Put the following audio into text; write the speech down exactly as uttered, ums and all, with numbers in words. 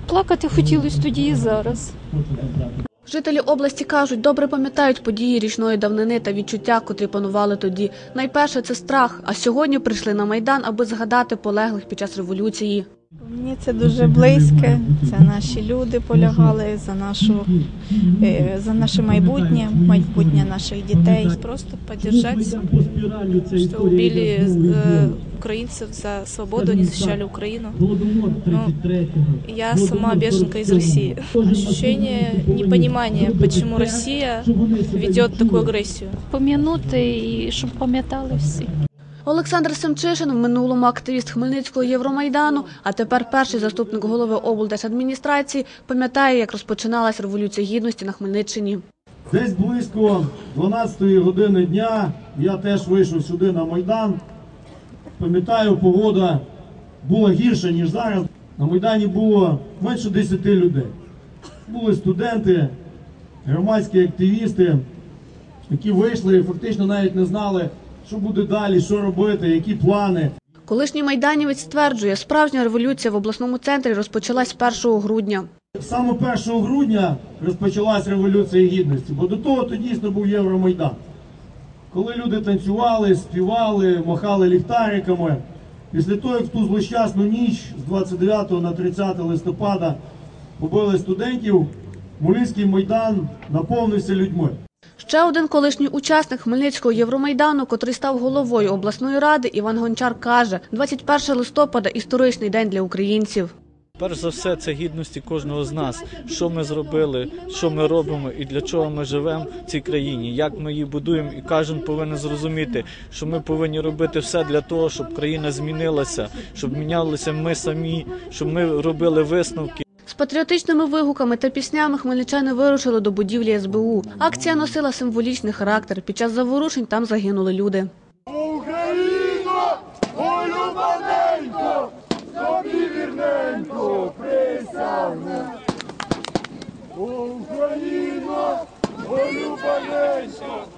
Плакати хотілося тоді і зараз. Жителі області кажуть, добре пам'ятають події річної давнини та відчуття, котрі панували тоді. Найперше – це страх, а сьогодні прийшли на Майдан, аби згадати полеглих під час революції. Мені це дуже близьке, це наші люди полягали за, нашу, за наше майбутнє, майбутнє наших дітей. Просто підтримати, що убили українців за свободу, вони захищали Україну. Но я сама беженка из России. Ощущение непонимания, почему Россия ведет таку агресію. Пом'янути і щоб пам'ятали всі. Олександр Семчишин, в минулому активіст Хмельницького Євромайдану, а тепер перший заступник голови облдержадміністрації, пам'ятає, як розпочиналась Революція Гідності на Хмельниччині. Десь близько дванадцятої години дня я теж вийшов сюди на Майдан. Пам'ятаю, погода була гірша, ніж зараз. На Майдані було менше десяти людей. Були студенти, громадські активісти, які вийшли і фактично навіть не знали, що буде далі, що робити, які плани. Колишній майданівець стверджує, справжня революція в обласному центрі розпочалась першого грудня. Саме першого грудня розпочалась Революція Гідності, бо до того то дійсно був Євромайдан. Коли люди танцювали, співали, махали ліхтариками. Після того, як в ту злощасну ніч з двадцять дев'ятого на тридцяте листопада побили студентів, Хмельницький Майдан наповнився людьми. Ще один колишній учасник Хмельницького Євромайдану, котрий став головою обласної ради, Іван Гончар, каже, двадцять перше листопада – історичний день для українців. Перш за все, це гідності кожного з нас. Що ми зробили, що ми робимо і для чого ми живемо в цій країні, як ми її будуємо. І кожен повинен зрозуміти, що ми повинні робити все для того, щоб країна змінилася, щоб мінялися ми самі, щоб ми робили висновки. З патріотичними вигуками та піснями хмельничани вирушили до будівлі ес бе у. Акція носила символічний характер. Під час заворушень там загинули люди. Україно, улюблененько, тобі вірненько присягне. Україно, улюблененько.